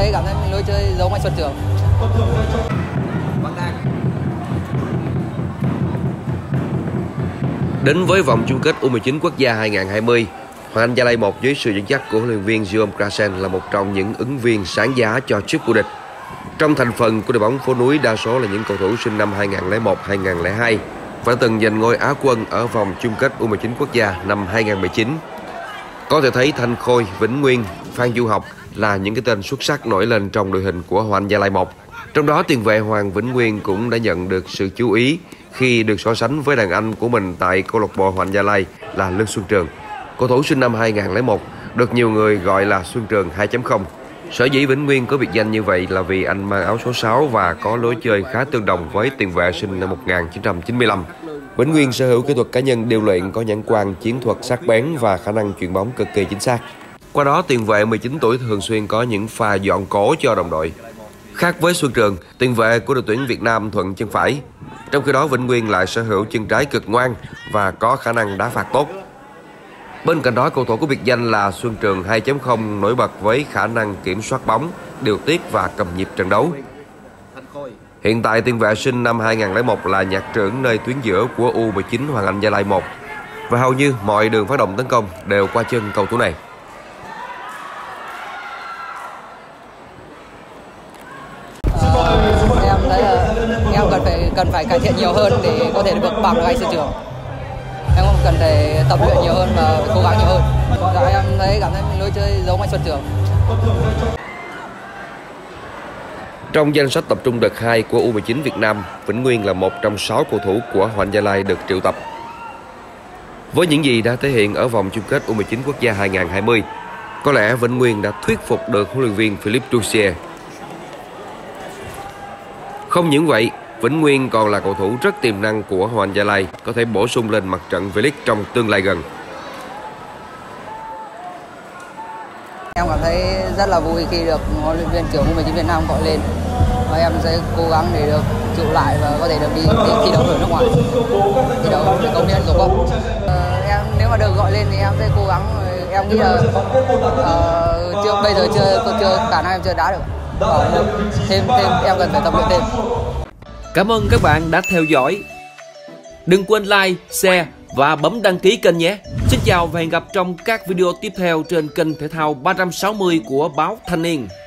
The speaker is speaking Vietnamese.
cảm thấy mình lối chơi giống anh Xuân Trường. Đến với vòng chung kết U19 quốc gia 2020, Hoàng Anh Gia Lai 1 dưới sự dẫn dắt của huấn luyện viên Guillaume Grassen là một trong những ứng viên sáng giá cho chức vô địch. Trong thành phần của đội bóng phố núi đa số là những cầu thủ sinh năm 2001, 2002 và từng giành ngôi Á quân ở vòng chung kết U19 quốc gia năm 2019. Có thể thấy Thanh Khôi, Vĩnh Nguyên, Phan Du Học là những cái tên xuất sắc nổi lên trong đội hình của Hoàng Anh Gia Lai 1. Trong đó tiền vệ Hoàng Vĩnh Nguyên cũng đã nhận được sự chú ý khi được so sánh với đàn anh của mình tại câu lạc bộ Hoàng Anh Gia Lai là Lương Xuân Trường. Cầu thủ sinh năm 2001 được nhiều người gọi là Xuân Trường 2.0. Sở dĩ Vĩnh Nguyên có biệt danh như vậy là vì anh mang áo số 6 và có lối chơi khá tương đồng với tiền vệ sinh năm 1995. Vĩnh Nguyên sở hữu kỹ thuật cá nhân điêu luyện, có nhãn quan chiến thuật sắc bén và khả năng chuyền bóng cực kỳ chính xác. Qua đó, tiền vệ 19 tuổi thường xuyên có những pha dọn cố cho đồng đội. Khác với Xuân Trường, tiền vệ của đội tuyển Việt Nam thuận chân phải. Trong khi đó, Vĩnh Nguyên lại sở hữu chân trái cực ngoan và có khả năng đá phạt tốt. Bên cạnh đó, cầu thủ có biệt danh là Xuân Trường 2.0 nổi bật với khả năng kiểm soát bóng, điều tiết và cầm nhịp trận đấu. Hiện tại, tiền vệ sinh năm 2001 là nhạc trưởng nơi tuyến giữa của U19 Hoàng Anh Gia Lai 1 và hầu như mọi đường phát động tấn công đều qua chân cầu thủ này. Em thấy là em cần phải cải thiện nhiều hơn để có thể vượt bằng được anh Xuân Trường. Em cũng cần phải tập luyện nhiều hơn và cố gắng nhiều hơn. Em thấy cảm thấy mình lối chơi giống anh Xuân Trường. Trong danh sách tập trung đợt 2 của U19 Việt Nam, Vĩnh Nguyên là một trong 6 cầu thủ của Hoàng Anh Gia Lai được triệu tập. Với những gì đã thể hiện ở vòng chung kết U19 quốc gia 2020, có lẽ Vĩnh Nguyên đã thuyết phục được huấn luyện viên Philippe Doucier. Không những vậy, Vĩnh Nguyên còn là cầu thủ rất tiềm năng của Hoàng Anh Gia Lai, có thể bổ sung lên mặt trận V-League trong tương lai gần. Em cảm thấy rất là vui khi được huấn luyện viên trưởng U19 Việt Nam gọi lên và em sẽ cố gắng để được trụ lại và có thể được đi thi đấu ở nước ngoài, thi đấu để công hiến tổ quốc. Em nếu mà được gọi lên thì em sẽ cố gắng. Em nghĩ là bây giờ chưa khả năng em chưa đá được. Thêm em cần phải tập luyện thêm. Cảm ơn các bạn đã theo dõi. Đừng quên like, share và bấm đăng ký kênh nhé. Xin chào và hẹn gặp trong các video tiếp theo trên kênh thể thao 360 của báo Thanh Niên.